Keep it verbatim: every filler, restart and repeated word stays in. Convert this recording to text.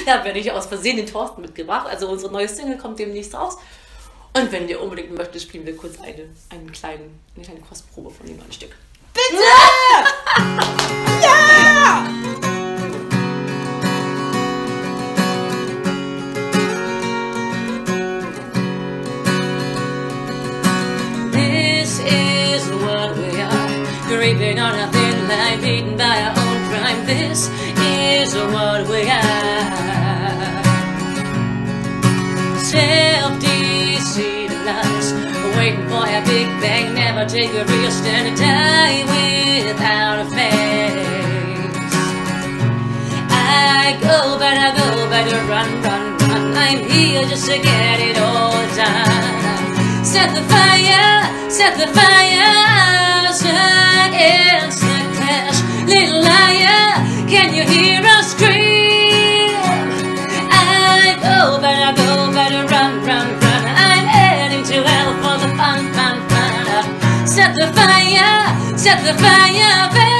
Da habe ich aus Versehen den Thorsten mitgebracht. Also unsere neue Single kommt demnächst raus. Und wenn ihr unbedingt möchtet, spielen wir kurz eine, einen kleinen, eine kleine Kostprobe von dem neuen Stück. Bitte! Ja! This is what we are, creeping on a thin line, beaten by our own crime. This is what we are. Self-deceiving lies, waiting for a big bang, never take a real stand and die without a face. I go, but I go, but I run, run, run. I'm here just to get it all done. Set the fire, set the fire outside, instant crash. Little liar, can you hear us scream? I go, but I go, but I run, run, run. I'm heading to hell for the fun, fun, fun. Set the fire, set the fire,